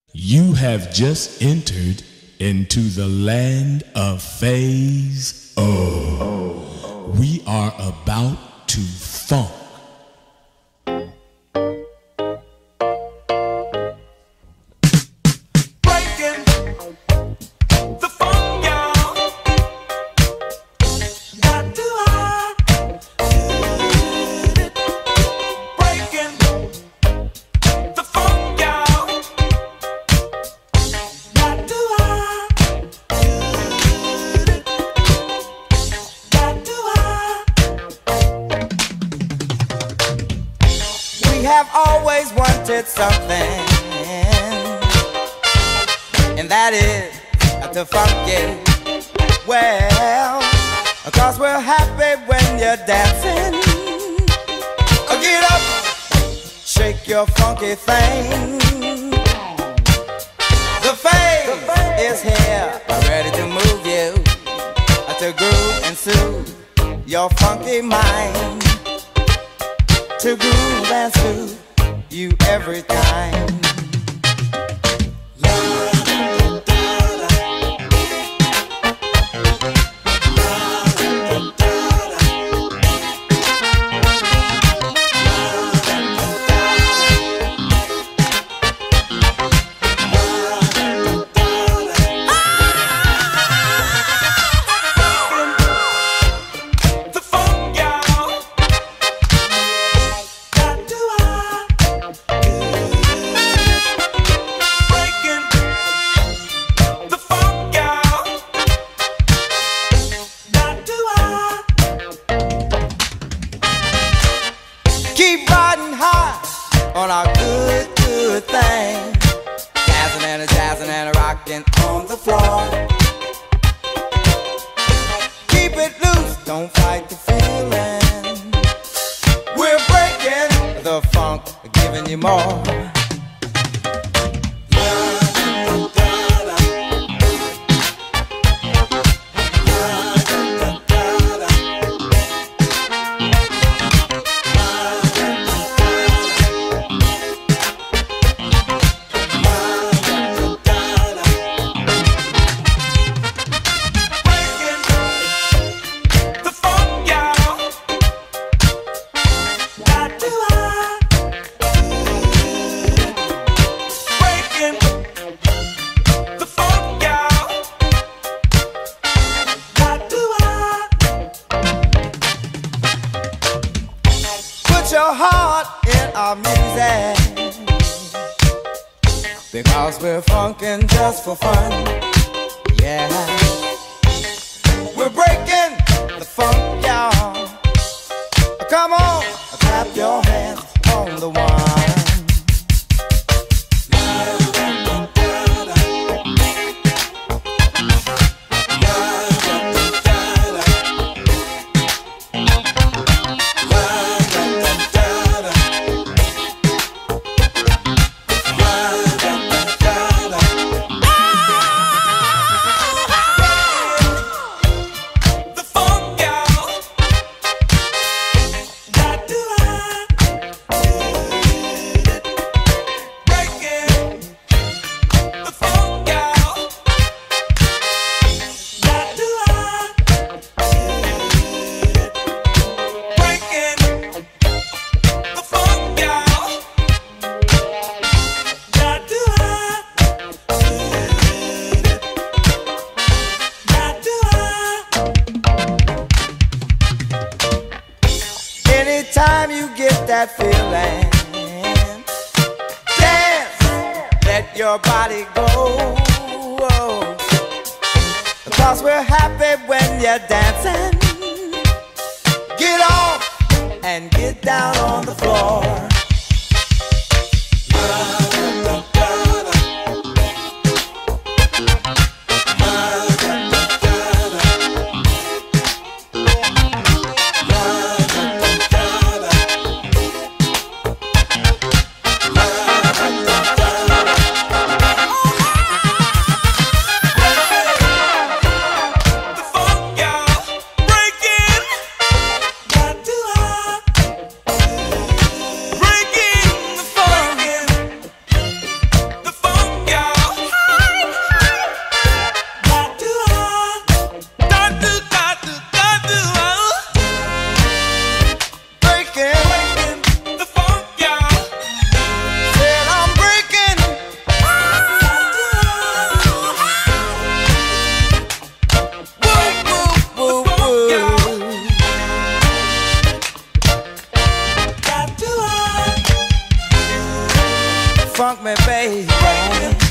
You have just entered into the land of Phase O. We are about to funk. Something, and that is to funk it well, cause we're happy when you're dancing. Get up, shake your funky thing. The phase is here, ready to move you, to groove and soothe your funky mind, to groove and soothe you every time. On our good, good thing, jazzing and rocking on the floor. Keep it loose, don't fight the feeling. We're breaking the funk, giving you more. Your heart in our music, because we're funkin' just for fun. Yeah, we're breaking the funk, y'all. Come on, clap your hands on the one. Anytime you get that feeling, dance, let your body go. Because we're happy when you're dancing. Get off and get down on the floor. funk me, baby.